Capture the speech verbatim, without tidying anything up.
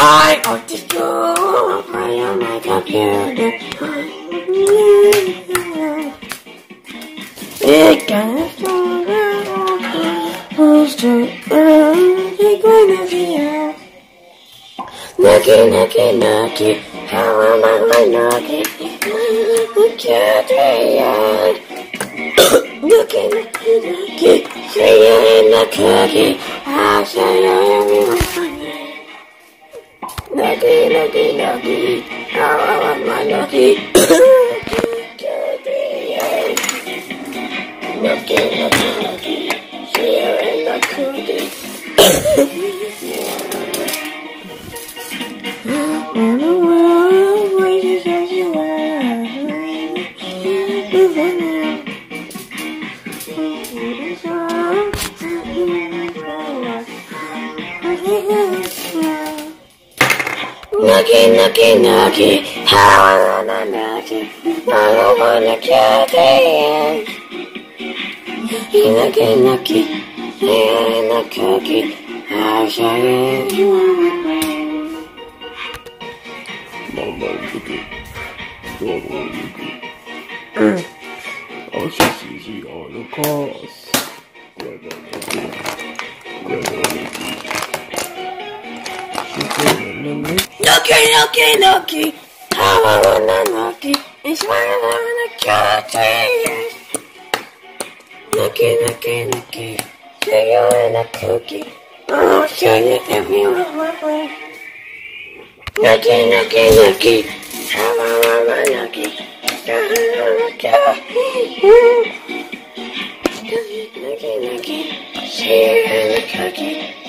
I ought to go play on my computer. It got stronger. Who's to gonna be here? Nuki, Nuki, Nuki. How am I my Nuki? Can't hear. Nuki, Nuki, Nuki. See you in the cookie. I'll say everyone funny. Nuki, Nuki, Nuki. How am I my Nuki? Can't hear. Nuki, Nuki, Nuki. See you in the cookie. In the world, waiting as you are. Nuki, Nuki, Nuki, how I wanna Nuki, I don't wanna get it. Nuki, Nuki, here in the cookie, I'll show you you want me. Mama Nuki, Dodo Nuki. Oh, she's easy on the course. Grandma Nuki, Grandma Nuki. Nuki, Nuki, Nuki, how I wanna Nuki, it's why I wanna get it. Nuki, Nuki, Nuki, see you in a cookie, I'll show you everywhere. Nuki, Nuki, Nuki, how I wanna Nuki, Nuki, Nuki, see you in a cookie.